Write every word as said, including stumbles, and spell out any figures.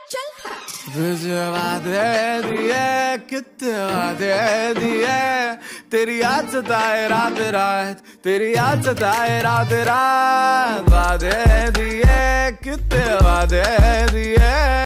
तुझे वादे दिए कितने वादे दिए, तेरी याद सताए रात रात, तेरी याद सताए रात रात। वादे